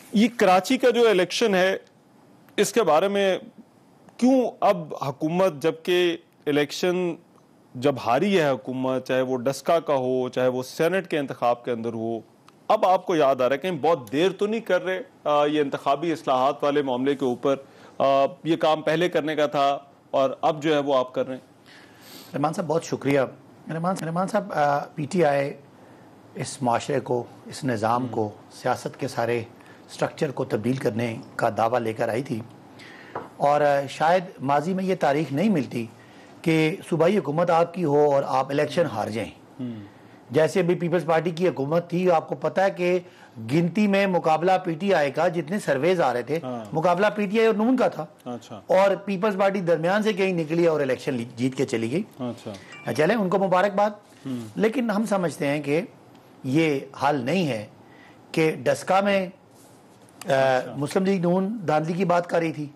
ये कराची का जो इलेक्शन है, इसके बारे में क्यों अब हुकूमत, जबकि इलेक्शन जब हारी है हुकूमत, चाहे वो डस्का का हो, चाहे वो सेनेट के इंतखाब के अंदर हो, अब आपको याद आ रहा है कहीं बहुत देर तो नहीं कर रहे ये इंतखाबी इस्लाहात वाले मामले के ऊपर? ये काम पहले करने का था और अब जो है वो आप कर रहे हैं। रहमान साहब बहुत शुक्रिया। रहमान साहब, PTI इस माशरे को, इस निज़ाम को, सियासत के सारे स्ट्रक्चर को तब्दील करने का दावा लेकर आई थी, और शायद माजी में ये तारीख नहीं मिलती कि सूबाई हुकूमत आपकी हो और आप इलेक्शन हार जाएं। जैसे अभी पीपल्स पार्टी की हुकूमत थी, आपको पता है कि गिनती में मुकाबला PTI का, जितने सर्वेज आ रहे थे, मुकाबला PTI और नून का था। अच्छा। और पीपल्स पार्टी दरमियान से कहीं निकली और इलेक्शन जीत के चली गई। अच्छा। चले, उनको मुबारकबाद। लेकिन हम समझते हैं कि ये हाल नहीं है कि डस्का में मुस्लिम लीग नून धांधली की बात कर रही थी,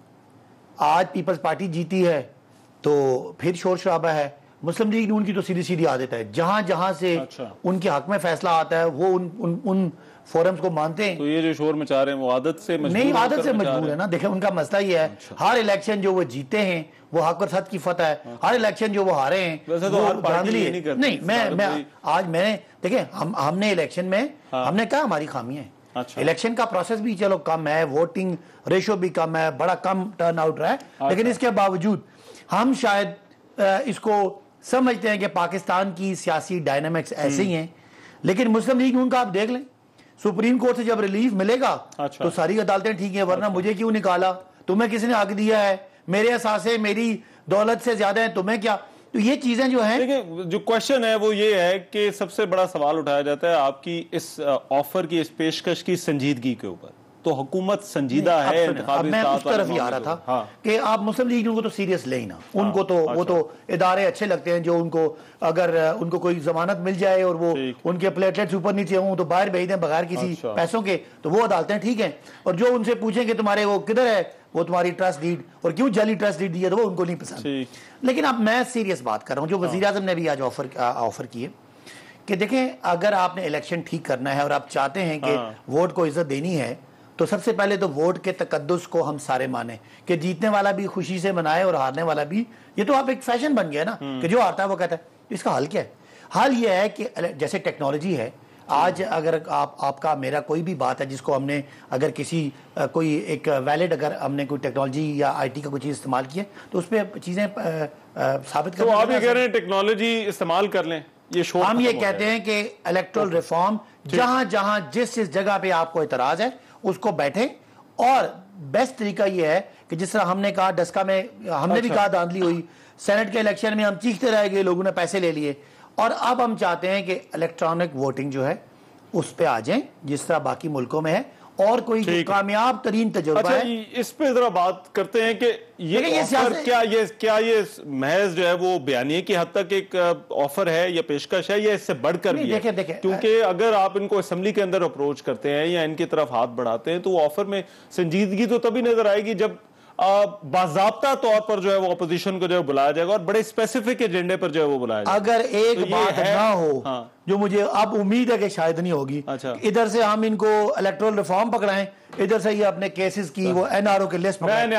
आज पीपल्स पार्टी जीती है तो फिर शोर शराबा है। मुस्लिम लीग नून की तो सीधी सीधी आदत है, जहां जहां से उनके हक में फैसला आता है वो उन फोरम्स को मानते हैं। तो ये जो शोर मचा रहे हैं वो आदत से नहीं, आदत से मजबूर है ना। देखें, उनका मसला ये है, हर इलेक्शन जो वो जीते हैं वो हक और सत की फतह है, हर इलेक्शन जो वो हारे हैं वो धांधली है। नहीं, मैं आज मैंने देखें, हमने इलेक्शन में हमने कहा हमारी खामी है। अच्छा। इलेक्शन का प्रोसेस भी चलो कम है, वोटिंग रेशो भी कम है, बड़ा कम टर्न आउट रहा है, लेकिन इसके बावजूद हम शायद इसको समझते हैं कि पाकिस्तान की सियासी डायनामिक्स ऐसे ही हैं। लेकिन मुस्लिम लीग नून का आप देख लें, सुप्रीम कोर्ट से जब रिलीफ मिलेगा तो सारी अदालतें ठीक है, वरना मुझे क्यों निकाला, तुम्हें किसने हक दिया है, मेरे एहसासे मेरी दौलत से ज्यादा है, तुम्हें क्या। तो ये चीजें जो हैं, देखिए जो क्वेश्चन है वो ये है कि सबसे बड़ा सवाल उठाया जाता है आपकी इस ऑफर की, इस पेशकश की संजीदगी के ऊपर। तो हुकूमत संजीदा है? अब मैं उस तरफ ही आ रहा था कि आप मुस्लिम लीग को तो सीरियस ले ही ना। उनको तो वो तो इदारे अच्छे लगते हैं जो उनको, अगर उनको कोई जमानत मिल जाए और वो उनके प्लेटलेट्स ऊपर नीचे हों तो बाहर भेज दें बगैर किसी पैसों के, तो वो अदालतें ठीक हैं। और जो उनसे पूछेंगे तुम्हारे वो किधर है, वो तुम्हारी ट्रस्ट डीड और क्यों जाली ट्रस्ट डीड दी है, तो वो उनको नहीं पसंद। लेकिन अब मैं सीरियस बात कर रहा हूँ, जो वजीर आजम ने भी आज ऑफर की है कि देखें, अगर आपने इलेक्शन ठीक करना है और आप चाहते हैं कि वोट को इज्जत देनी है, तो सबसे पहले तो वोट के तकद्दुस को हम सारे माने कि जीतने वाला भी खुशी से मनाए और हारने वाला भी। ये तो आप एक फैशन बन गया ना कि जो हारता है वो कहता है। इसका हल क्या है? हल ये है कि जैसे टेक्नोलॉजी है, आज अगर आपका मेरा कोई भी बात है जिसको हमने, अगर किसी कोई एक वैलिड, अगर हमने कोई टेक्नोलॉजी या IT का कोई चीज़ इस्तेमाल की है तो उस पर चीज़ें साबित कर। तो आप ये कह रहे हैं टेक्नोलॉजी इस्तेमाल कर लें? ये हम ये कहते हैं कि इलेक्टोरल रिफॉर्म, जहां जहां जिस जगह पे आपको इतराज है उसको बैठे। और बेस्ट तरीका ये है कि जिस तरह हमने कहा डस्का में, हमने भी कहा धांधली हुई, सेनेट के इलेक्शन में हम चीखते रह गए, लोगों ने पैसे ले लिए, और अब हम चाहते हैं कि इलेक्ट्रॉनिक वोटिंग जो है उस पे आ जाए जिस तरह बाकी मुल्कों में है, और कोई कामयाब तरीन तजुर्बा है। इस पे जरा बात करते हैं कि ये क्या ये महज जो है वो बयानिए की हद तक एक ऑफर है या पेशकश है, या इससे बढ़कर भी है? क्योंकि अगर आप इनको असेंबली के अंदर अप्रोच करते हैं या इनकी तरफ हाथ बढ़ाते हैं तो वो ऑफर में संजीदगी तो तभी नजर आएगी जब बाज़ाब्ता तौर पर जो है वो अपोजिशन को जो है बुलाया जाएगा और बड़े स्पेसिफिक एजेंडे पर जो है वो बुलाया जाएगा। अगर एक तो बात ना हो जो मुझे अब उम्मीद है कि शायद नहीं होगी, इधर से हम इनको इलेक्टोरल रिफॉर्म पकड़ाएं, इधर से ये अपने केसेस की वो NRO के लिस्ट पकड़ाएं।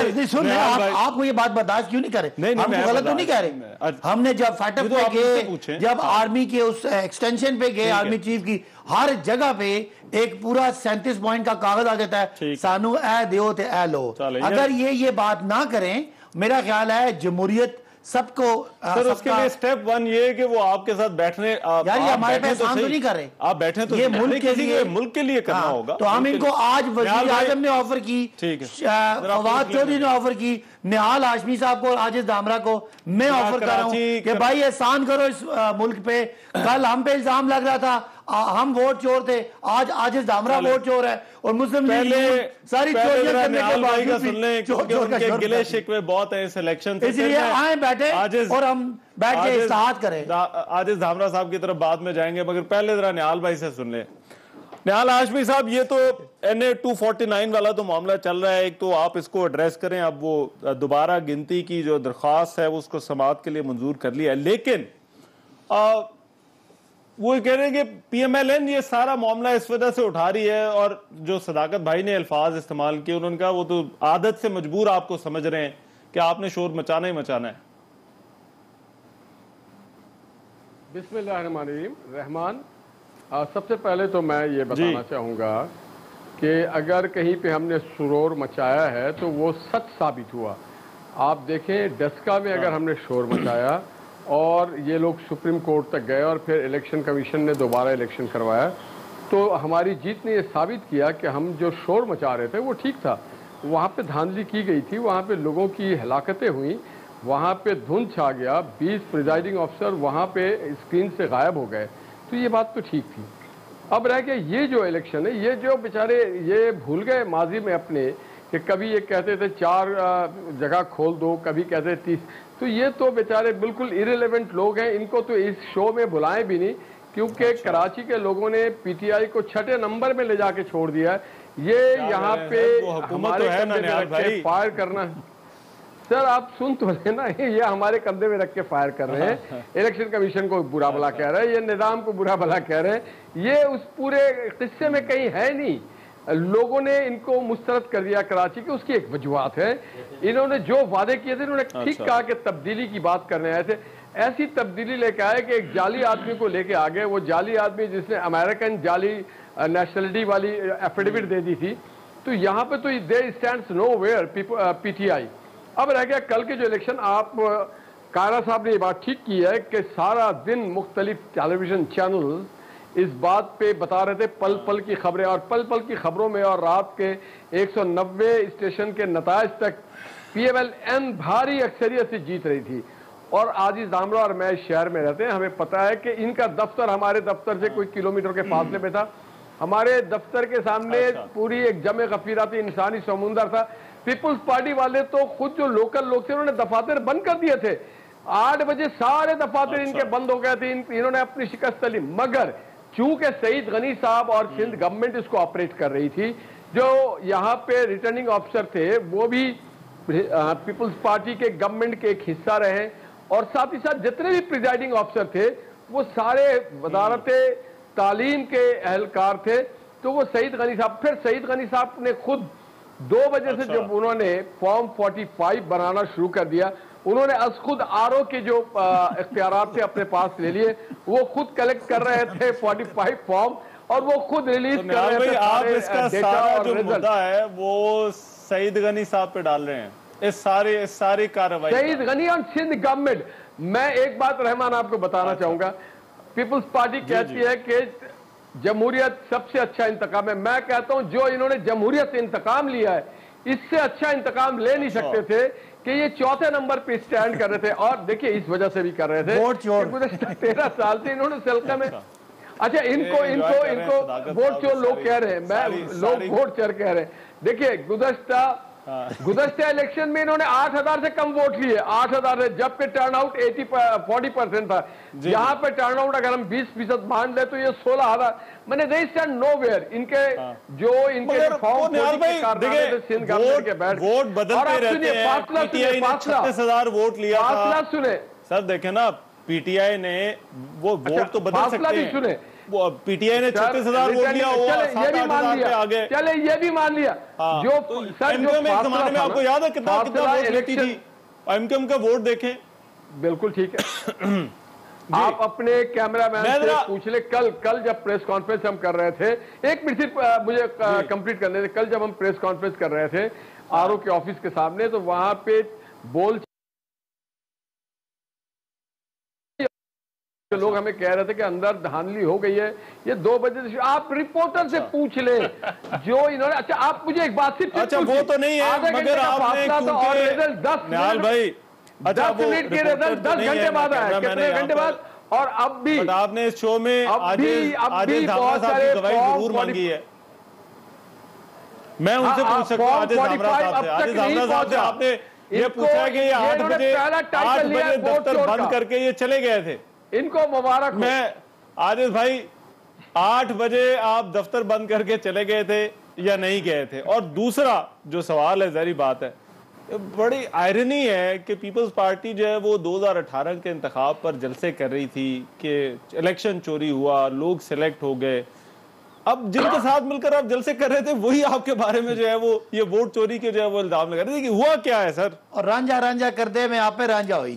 आप ये बात बर्दाश्त क्यों नहीं कर रहे? हम गलत तो नहीं कह रहे। हमने जब फाइटअप पे गए, जब आर्मी के उस एक्सटेंशन पे गए, आर्मी चीफ की हर जगह पे एक पूरा 37 पॉइंट का कागज आ जाता है, सानू ए दियो ते ए लो। अगर ये बात ना करें, मेरा ख्याल है जमहूरियत सबको। सर उसके लिए स्टेप 1 ये है कि वो आपके साथ बैठने, यार ये हमारे पास काम तो नहीं कर रहे, आप बैठे तो ये मुल्क के लिए करना होगा। तो हम इनको आज वज़ीर आज़म ने ऑफर की, फवाद चौधरी ने ऑफर की, निहाल हाशमी साहब को, आजिज दामरा को मैं ऑफर कर रहा हूँ कि भाई एहसान करो इस मुल्क पे। कल हम पे इल्जाम लग रहा था हम वोट चोर थे, आज आजिज दामरा वोट चोर है, और मुस्लिम लीग सारी चोरियां करने के बावजूद सुन लें क्योंकि उनके गिले शिकवे बहुत है इस इलेक्शन से, इसलिए आए बैठे और हम बैठ के इस्तेहाद करें। आजिज दामरा साहब की तरफ बाद में जाएंगे, मगर पहले जरा निहाल भाई से सुन लें। निहाल हाशमी साहब, ये तो NA 249 वाला तो मामला चल रहा है, एक तो आप इसको एड्रेस करें। अब वो दोबारा गिनती की जो दरख्वास्त है उसको समाअत के लिए मंजूर कर लिया है, लेकिन वो कह रहे हैं कि पीएमएलएन ये सारा मामला इस वजह से उठा रही है, और जो सदाकत भाई ने अल्फाज इस्तेमाल किए उन्होंने कहा वो तो आदत से मजबूर आपको समझ रहे हैं कि आपने शोर मचाना ही मचाना है। बिस्मिल्लाहिर्रहमानिर्रहीम। सबसे पहले तो मैं ये बताना चाहूँगा कि अगर कहीं पे हमने शोर मचाया है तो वो सच साबित हुआ। आप देखें डस्का में अगर हमने शोर मचाया और ये लोग सुप्रीम कोर्ट तक गए और फिर इलेक्शन कमीशन ने दोबारा इलेक्शन करवाया, तो हमारी जीत ने ये साबित किया कि हम जो शोर मचा रहे थे वो ठीक था। वहाँ पे धांधली की गई थी, वहाँ पे लोगों की हलाकतें हुई, वहाँ पे धुंध छा गया, 20 प्रिजाइडिंग ऑफिसर वहाँ पे स्क्रीन से गायब हो गए, तो ये बात तो ठीक थी। अब रह गया ये जो इलेक्शन है, ये जो बेचारे ये भूल गए माजी में अपने कि कभी ये कहते थे 4 जगह खोल दो, कभी कहते 30, तो ये तो बेचारे बिल्कुल इरेलेवेंट लोग हैं, इनको तो इस शो में बुलाएं भी नहीं, क्योंकि कराची के लोगों ने पीटीआई को 6ठे नंबर में ले जाके छोड़ दिया है। ये यहाँ पे हमारे कंधे में रख के फायर करना, सर आप सुन तो लेना, ये हमारे कंधे में रख के फायर कर रहे हैं, इलेक्शन कमीशन को बुरा भला कह रहे हैं, ये निजाम को बुरा भला कह रहे हैं, ये उस पूरे किस्से में कहीं है नहीं। लोगों ने इनको मुस्तरद कर दिया कराची के, उसकी एक वजूहत है, इन्होंने जो वादे किए थे इन्होंने ठीक कहा कि तब्दीली की बात करने आए थे, ऐसी तब्दीली लेके आए कि एक जाली आदमी को लेके आ गए, वो जाली आदमी जिसने अमेरिकन जाली नेशनलिटी वाली एफिडेविट दे दी थी। तो यहाँ पे तो देयर स्टैंड्स नोवेयर पीटीआई। अब रह गया कल के जो इलेक्शन, आप कायरा साहब ने ये बात ठीक की है कि सारा दिन मुख्तलिफ टेलीविजन चैनल इस बात पे बता रहे थे पल पल की खबरें, और पल पल की खबरों में और रात के 190 स्टेशन के नताइज तक पीएमएलएन भारी अक्सरियत से जीत रही थी। और आजिज दामरा और मैं शहर में रहते हैं, हमें पता है कि इनका दफ्तर हमारे दफ्तर से कोई किलोमीटर के फासले पे था, हमारे दफ्तर के सामने पूरी एक जमे गफीरा थी, इंसानी समुंदर था। पीपुल्स पार्टी वाले तो खुद जो लोकल लोग थे उन्होंने दफातर बंद कर दिए थे, 8 बजे सारे दफातर इनके बंद हो गए थे, इन्होंने अपनी शिकस्त ली। मगर चूंकि सईद गनी साहब और सिंध गवर्नमेंट इसको ऑपरेट कर रही थी, जो यहाँ पे रिटर्निंग ऑफिसर थे वो भी पीपुल्स पार्टी के गवर्नमेंट के एक हिस्सा रहे, और साथ ही साथ जितने भी प्रिजाइडिंग ऑफिसर थे वो सारे वजारत तालीम के एहलकार थे। तो वो सईद गनी साहब, फिर सईद गनी साहब ने खुद 2 बजे से जब उन्होंने फॉर्म 45 बनाना शुरू कर दिया, उन्होंने आज खुद आरओ के जो इख्तियारात थे अपने पास ले लिए, वो खुद कलेक्ट कर रहे थे 45 फॉर्म, और वो खुद रिलीज कर रहे थे। आप इसका सारा जो मुद्दा है वो सईद गनी साहब पे डाल रहे हैं, इस सारी कार्रवाई सईद गनी और सिंध गवर्नमेंट। मैं एक बात रहमान आपको बताना चाहूंगा, पीपुल्स पार्टी कहती है कि जमहूरियत सबसे अच्छा इंतकाम है। मैं कहता हूं जो इन्होंने जमहूरियत से इंतकाम लिया है, इससे अच्छा इंतकाम ले नहीं सकते थे कि ये 4थे नंबर पे स्टैंड कर रहे थे। और देखिए इस वजह से भी कर रहे थे, गुज़श्ता 13 साल से इन्होंने सल्का में, अच्छा इनको वोट चोर लोग कह रहे हैं, मैं लोग वोट चोर कह रहे हैं। देखिए गुज़श्ता इलेक्शन में इन्होंने 8000 से कम वोट लिए, 8000 से, जबकि टर्नआउट 40% था। यहाँ पे टर्नआउट अगर हम 20% मान ले तो ये 16000, मैंने दे स्टैंड नोवेयर। इनके जो इनके फॉर्म सिंध गवर्नमेंट के बैठ वोट बदलते रहते हैं। फासला 36,000 वोट लिया था। फासला सुने सर, देखे ना पीटीआई ने वो वोट तो बदल सकते हैं, सुने वो पीटीआई ने 36,000 वोट लिया, वो 7,000 पे आ गए। चले ये भी मान लिया, जो एमक्यूएम एक जमाने में आपको याद है कितना वोट लेती थी, एमक्यूएम का वोट देखें। बिल्कुल ठीक है। आप अपने कैमरामैन से पूछ ले, कल जब प्रेस कॉन्फ्रेंस हम कर रहे थे, एक मिनट सिर्फ मुझे कंप्लीट करने थे, कल जब हम प्रेस कॉन्फ्रेंस कर रहे थे आरओ के ऑफिस के सामने, तो वहां पे बोल लोग हमें कह रहे थे कि अंदर धांधली हो गई है, ये 2 बजे से। आप रिपोर्टर से पूछ ले जो इन्होंने, अच्छा आप मुझे एक बात सिर्फ, अच्छा वो तो नहीं है, मगर आपने और रिजल्ट 10 भाई 10 मिनट के रिजल्ट 10 घंटे बाद आया, कितने घंटे बाद। और अब भी आपने इस शो में बहुत सारे जरूर मांगी है, मैं उनसे पूछ सकता हूँ। आजिज धामरा साहब से आपने ये पूछा कि ये 8 बजे दफ्तर बंद करके ये चले गए थे, इनको मुबारक। मैं आजिज भाई 8 बजे आप दफ्तर बंद करके चले गए थे या नहीं गए थे? और दूसरा जो सवाल है, जहरी बात है, बड़ी आयरनी है कि पीपल्स पार्टी जो है वो 2018 के इंतखाब पर जलसे कर रही थी कि इलेक्शन चोरी हुआ, लोग सिलेक्ट हो गए। अब जिनके साथ मिलकर आप जलसे कर रहे थे वही आपके बारे में जो है वो ये वोट चोरी के जो है वो इल्जाम लगा रहे थे कि हुआ क्या है सर? और रांझा रांझा कर दे, मैं आप पे रांझा हुई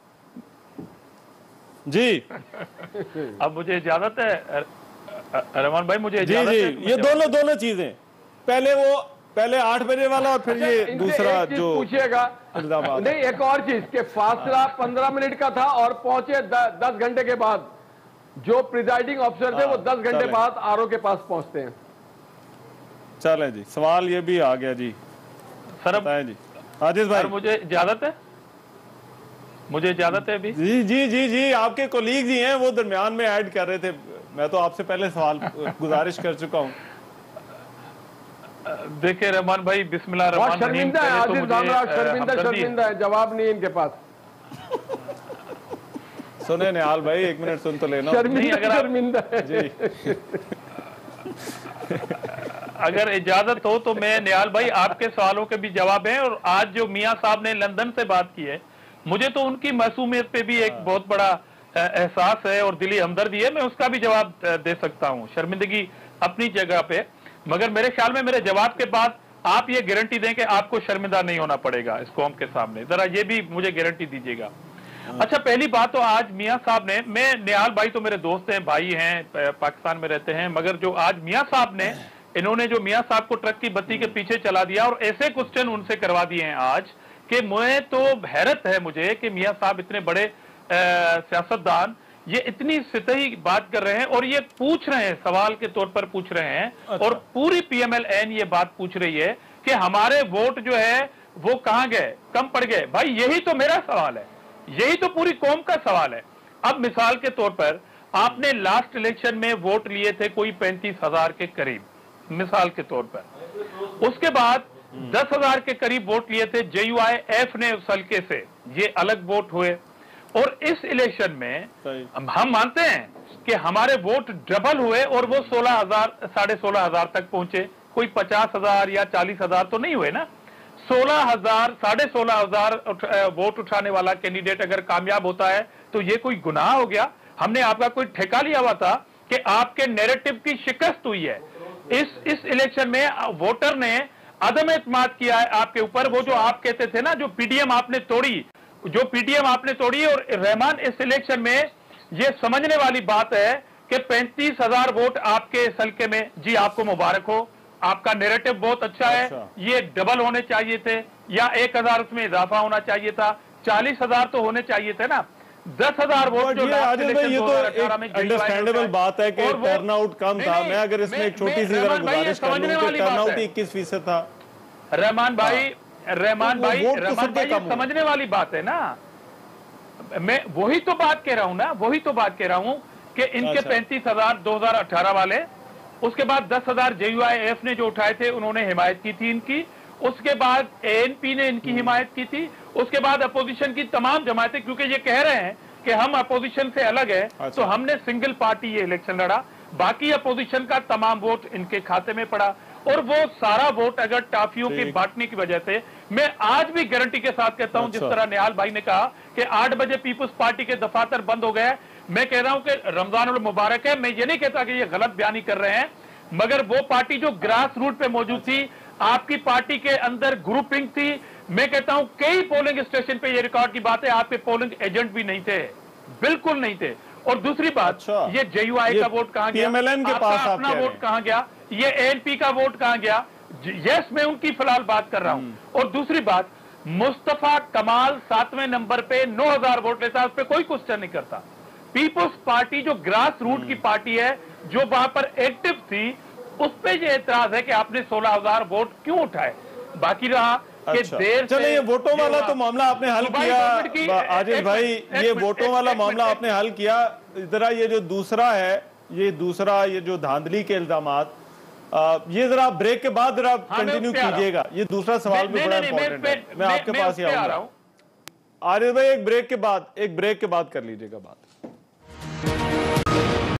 जी। अब मुझे इजाजत है रहमान भाई, मुझे जी जी, ये दोनों चीजें, पहले 8 बजे वाला और फिर ये दूसरा जो पूछिएगा। नहीं, एक और चीज के फासला 15 मिनट का था और पहुंचे 10 घंटे के बाद। जो प्रिजाइडिंग ऑफिसर थे वो 10 घंटे बाद आरओ के पास पहुंचते हैं। चलें जी, सवाल ये भी आ गया जी सर, बताएं जी आजिज भाई। मुझे इजाजत है, मुझे इजाजत है अभी। जी जी जी जी, आपके कोलीग ही हैं, वो दरमियान में ऐड कर रहे थे। मैं तो आपसे पहले सवाल गुजारिश कर चुका हूं। देखिए रहमान भाई, बिस्मिल्लाह रहमान रहीम। शर्मिंदा है आजिज साहब, शर्मिंदा है, जवाब नहीं इनके पास। सुने निहाल भाई, 1 मिनट सुन तो लेना। शर्मिंदा है जी। अगर इजाजत हो तो मैं निहाल भाई आपके सवालों के भी जवाब हैं। और आज जो मियां साहब ने लंदन से बात की है, मुझे तो उनकी मासूमियत पे भी एक बहुत बड़ा एहसास है और दिली हमदर्दी है, मैं उसका भी जवाब दे सकता हूं। शर्मिंदगी अपनी जगह पे, मगर मेरे ख्याल में मेरे जवाब के बाद आप ये गारंटी दें कि आपको शर्मिंदा नहीं होना पड़ेगा इस कौम के सामने। जरा ये भी मुझे गारंटी दीजिएगा। अच्छा, पहली बात तो आज मियां साहब ने, मैं निहाल भाई तो मेरे दोस्त हैं, भाई हैं, पाकिस्तान में रहते हैं, मगर जो आज मियां साहब ने, इन्होंने जो मियां साहब को ट्रक की बत्ती के पीछे चला दिया और ऐसे क्वेश्चन उनसे करवा दिए हैं आज कि मैं तो हैरत है मुझे कि मियां साहब इतने बड़े सियासतदान ये इतनी सतही बात कर रहे हैं और ये पूछ रहे हैं, सवाल के तौर पर पूछ रहे हैं। अच्छा। और पूरी PMLN ये बात पूछ रही है कि हमारे वोट जो है वो कहां गए, कम पड़ गए। भाई यही तो मेरा सवाल है, यही तो पूरी कौम का सवाल है। अब मिसाल के तौर पर आपने लास्ट इलेक्शन में वोट लिए थे कोई 35,000 के करीब, मिसाल के तौर पर। उसके बाद 10,000 के करीब वोट लिए थे JUIF ने उस हल्के से, ये अलग वोट हुए। और इस इलेक्शन में हम मानते हैं कि हमारे वोट डबल हुए और वो 16,000 16,500 तक पहुंचे। कोई 50,000 या 40,000 तो नहीं हुए ना। 16,000 16,500 वोट उठाने वाला कैंडिडेट अगर कामयाब होता है तो ये कोई गुनाह हो गया? हमने आपका कोई ठेका लिया हुआ था कि आपके नैरेटिव की शिकस्त हुई है। इस इलेक्शन में वोटर ने अदम एतमाद किया है आपके ऊपर। वो जो आप कहते थे ना, जो PDM आपने तोड़ी, और रहमान इस इलेक्शन में ये समझने वाली बात है कि 35,000 वोट आपके इस हल्के में, जी आपको मुबारक हो, आपका नैरेटिव बहुत अच्छा है। ये डबल होने चाहिए थे या 1,000 उसमें इजाफा होना चाहिए था, 40,000 तो होने चाहिए थे ना। 10,000 वोट जो ये तो एक अंडरस्टैंडेबल बात है कि टर्नआउट कम था। मैं अगर इसमें एक छोटी सी जरा गुजारिश कर लूं कि टर्नआउट 21% था। रहमान भाई ये समझने वाली बात है ना। मैं वही तो बात कह रहा हूं ना, वही तो बात कह रहा हूं कि इनके 35,000 2018 वाले, उसके बाद 10,000 JUIF ने जो उठाए थे उन्होंने हिमायत की थी इनकी, उसके बाद ANP ने इनकी हिमायत की थी, उसके बाद अपोजिशन की तमाम जमातें, क्योंकि ये कह रहे हैं कि हम अपोजिशन से अलग है, तो हमने सिंगल पार्टी ये इलेक्शन लड़ा, बाकी अपोजिशन का तमाम वोट इनके खाते में पड़ा। और वो सारा वोट अगर टाफियों की बांटने की वजह से, मैं आज भी गारंटी के साथ कहता हूं, जिस तरह निहाल भाई ने कहा कि 8 बजे पीपुल्स पार्टी के दफातर बंद हो गए, मैं कह रहा हूं कि रमजान मुबारक है। मैं ये नहीं कहता कि ये गलत बयानी कर रहे हैं, मगर वो पार्टी जो ग्रास रूट पे मौजूद थी, आपकी पार्टी के अंदर ग्रुपिंग थी। मैं कहता हूं कई पोलिंग स्टेशन पे ये रिकॉर्ड की बात है, आपके पोलिंग एजेंट भी नहीं थे, बिल्कुल नहीं थे। और दूसरी बात, ये JUI का वोट कहां गया, आपका अपना वोट कहां गया, ये ANP का वोट कहां गया? यस, मैं उनकी फिलहाल बात कर रहा हूं। और दूसरी बात, मुस्तफा कमाल 7वें नंबर पे 9,000 वोट लेता है, उस पर कोई क्वेश्चन नहीं करता। पीपुल्स पार्टी जो ग्रास रूट की पार्टी है, जो वहां पर एक्टिव थी, उस पर यह एतराज है कि आपने 16,000 वोट क्यों उठाए। बाकी रहा कि देर चले, ये वोटों वाला तो मामला आपने हल किया आजिज भाई, ये वोटों वाला मामला आपने हल किया। जरा ये जो दूसरा है, ये जो धांधली के इल्जामात, ये जरा ब्रेक के बाद जरा कंटिन्यू कीजिएगा। ये दूसरा सवाल भी बड़ा इंपॉर्टेंट है, मैं आपके पास ही आऊंगा। आरिफ भाई एक ब्रेक के बाद कर लीजिएगा बात।